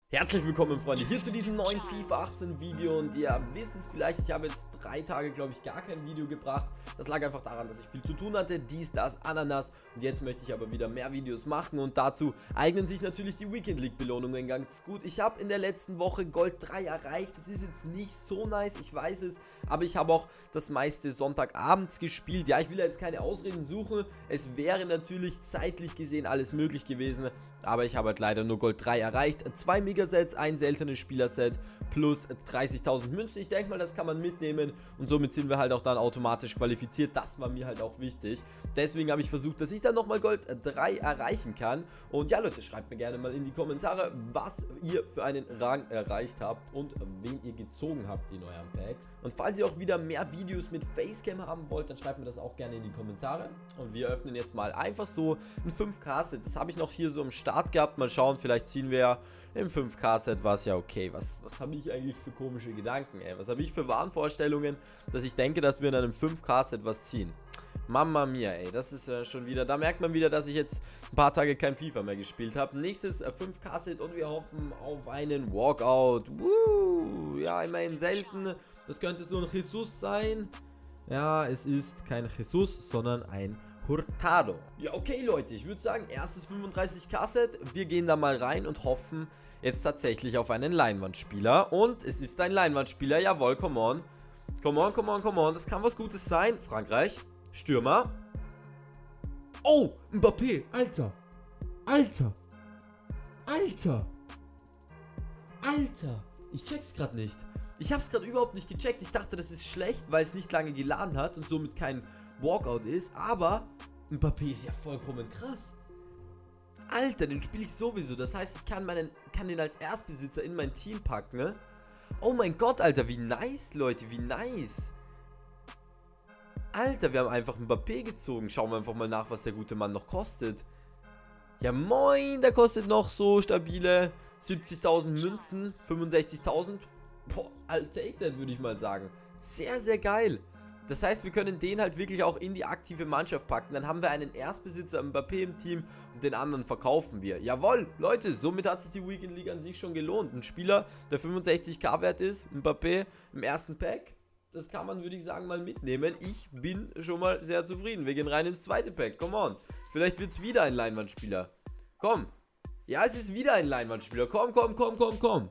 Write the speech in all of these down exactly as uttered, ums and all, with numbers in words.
Herzlich willkommen, Freunde, hier zu diesem neuen FIFA achtzehn Video. Und ihr wisst es vielleicht, ich habe jetzt drei Tage, glaube ich, gar kein Video gebracht. Das lag einfach daran, dass ich viel zu tun hatte, dies, das, Ananas. Und jetzt möchte ich aber wieder mehr Videos machen und dazu eignen sich natürlich die Weekend League Belohnungen ganz gut. Ich habe in der letzten Woche Gold drei erreicht, das ist jetzt nicht so nice, ich weiß es, aber ich habe auch das meiste Sonntagabends gespielt. Ja, ich will jetzt keine Ausreden suchen, es wäre natürlich zeitlich gesehen alles möglich gewesen, aber ich habe halt leider nur Gold drei erreicht. Zwei Megasets, ein seltenes Spielerset plus dreißigtausend Münzen. Ich denke mal, das kann man mitnehmen und somit sind wir halt auch dann automatisch qualifiziert. Das war mir halt auch wichtig. Deswegen habe ich versucht, dass ich dann nochmal Gold drei erreichen kann. Und ja, Leute, schreibt mir gerne mal in die Kommentare, was ihr für einen Rang erreicht habt und wen ihr gezogen habt in eurem Pack. Und falls ihr auch wieder mehr Videos mit Facecam haben wollt, dann schreibt mir das auch gerne in die Kommentare. Und wir öffnen jetzt mal einfach so ein fünf K-Set. Das habe ich noch hier so im Start gehabt. Mal schauen, vielleicht ziehen wir ja im fünf K-Set was. Ja, okay, was, was habe ich eigentlich für komische Gedanken, ey? Was habe ich für Wahnvorstellungen, dass ich denke, dass wir in einem fünf K-Set was ziehen? Mamma mia, ey, das ist äh, schon wieder, da merkt man wieder, dass ich jetzt ein paar Tage kein FIFA mehr gespielt habe. Nächstes äh, fünf K-Set und wir hoffen auf einen Walkout. Woo! Ja, immerhin selten. Das könnte so ein Jesus sein. Ja, es ist kein Jesus, sondern ein Hurtado. Ja, okay, Leute, ich würde sagen, erstes fünfunddreißig K-Set. Wir gehen da mal rein und hoffen jetzt tatsächlich auf einen Leinwandspieler. Und es ist ein Leinwandspieler, jawohl, come on. Come on, come on, come on, das kann was Gutes sein. Frankreich, Stürmer. Oh, Mbappé, Alter. Alter. Alter. Alter. Ich check's gerade nicht. Ich hab's gerade überhaupt nicht gecheckt. Ich dachte, das ist schlecht, weil es nicht lange geladen hat und somit kein Walkout ist. Aber Mbappé ist ja vollkommen krass. Alter, den spiele ich sowieso. Das heißt, ich kann, meinen, kann den als Erstbesitzer in mein Team packen, ne? Oh mein Gott, Alter, wie nice, Leute, wie nice. Alter, wir haben einfach Mbappé gezogen. Schauen wir einfach mal nach, was der gute Mann noch kostet. Ja moin, der kostet noch so stabile siebzigtausend Münzen, fünfundsechzigtausend. Boah, I'll take that, würde ich mal sagen. Sehr, sehr geil. Das heißt, wir können den halt wirklich auch in die aktive Mannschaft packen. Dann haben wir einen Erstbesitzer Mbappé im Team und den anderen verkaufen wir. Jawohl, Leute, somit hat sich die Weekend League an sich schon gelohnt. Ein Spieler, der fünfundsechzig K wert ist, Mbappé im ersten Pack. Das kann man, würde ich sagen, mal mitnehmen. Ich bin schon mal sehr zufrieden. Wir gehen rein ins zweite Pack. Come on. Vielleicht wird es wieder ein Leinwandspieler. Komm. Ja, es ist wieder ein Leinwandspieler. Komm, komm, komm, komm, komm.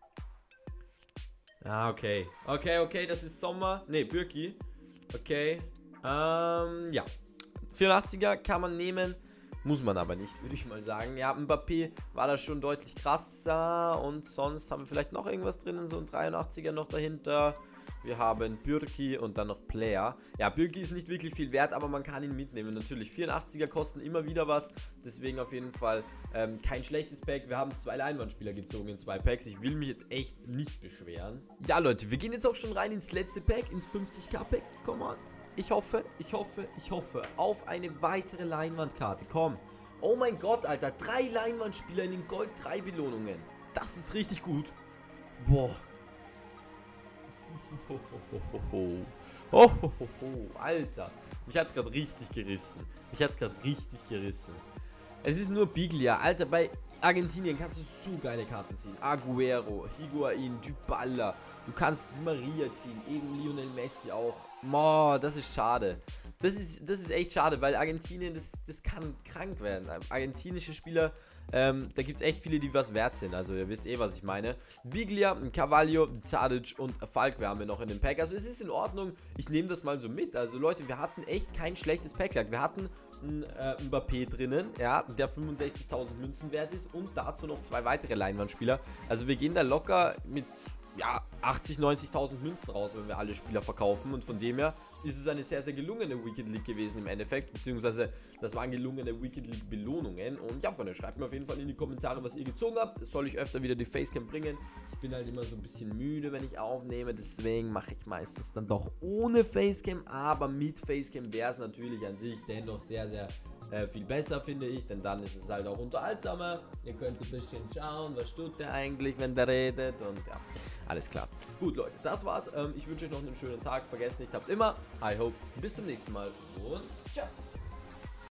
Ah, okay. Okay, okay, das ist Sommer. Ne, Bürki. Okay. Ähm, ja. vierundachtziger kann man nehmen. Muss man aber nicht, würde ich mal sagen. Ja, Mbappé war da schon deutlich krasser. Und sonst haben wir vielleicht noch irgendwas drinnen. So ein dreiundachtziger noch dahinter. Wir haben Bürki und dann noch Player. Ja, Bürki ist nicht wirklich viel wert, aber man kann ihn mitnehmen. Natürlich, vierundachtziger kosten immer wieder was. Deswegen auf jeden Fall ähm, kein schlechtes Pack. Wir haben zwei Leinwandspieler gezogen in zwei Packs. Ich will mich jetzt echt nicht beschweren. Ja, Leute, wir gehen jetzt auch schon rein ins letzte Pack, ins fünfzig K Pack. Komm on. Ich hoffe, ich hoffe, ich hoffe auf eine weitere Leinwandkarte. Komm. Oh mein Gott, Alter. Drei Leinwandspieler in den Gold drei Belohnungen. Das ist richtig gut. Boah. Oh, oh, oh, oh. Oh, oh, oh, oh. Alter. Mich hat es gerade richtig gerissen. Mich hat es gerade richtig gerissen. Es ist nur Biglia. Alter, bei Argentinien kannst du so geile Karten ziehen. Agüero, Higuain, Dybala. Du kannst Di Maria ziehen. Eben Lionel Messi auch. Boah, das ist schade. Das ist, das ist echt schade, weil Argentinien, das, das kann krank werden. Argentinische Spieler, ähm, da gibt es echt viele, die was wert sind. Also ihr wisst eh, was ich meine. Biglia, Carvalho, Tadic und Falk haben wir noch in dem Pack. Also es ist in Ordnung. Ich nehme das mal so mit. Also Leute, wir hatten echt kein schlechtes Pack. Wir hatten einen äh, Mbappé drinnen, ja, der fünfundsechzigtausend Münzen wert ist. Und dazu noch zwei weitere Leinwandspieler. Also wir gehen da locker mit... ja, achtzig, neunzigtausend Münzen raus, wenn wir alle Spieler verkaufen. Und von dem her ist es eine sehr, sehr gelungene Weekend League gewesen im Endeffekt. Beziehungsweise, das waren gelungene Weekend League Belohnungen. Und ja, Freunde, schreibt mir auf jeden Fall in die Kommentare, was ihr gezogen habt. Soll ich öfter wieder die Facecam bringen? Ich bin halt immer so ein bisschen müde, wenn ich aufnehme. Deswegen mache ich meistens dann doch ohne Facecam. Aber mit Facecam wäre es natürlich an sich dennoch sehr, sehr äh, viel besser, finde ich. Denn dann ist es halt auch unterhaltsamer. Ihr könnt ein bisschen schauen, was tut der eigentlich, wenn der redet. Und ja, alles klar. Gut, Leute, das war's. Ähm, ich wünsche euch noch einen schönen Tag. Vergesst nicht, habt immer High Hopes. Bis zum nächsten Mal und ciao.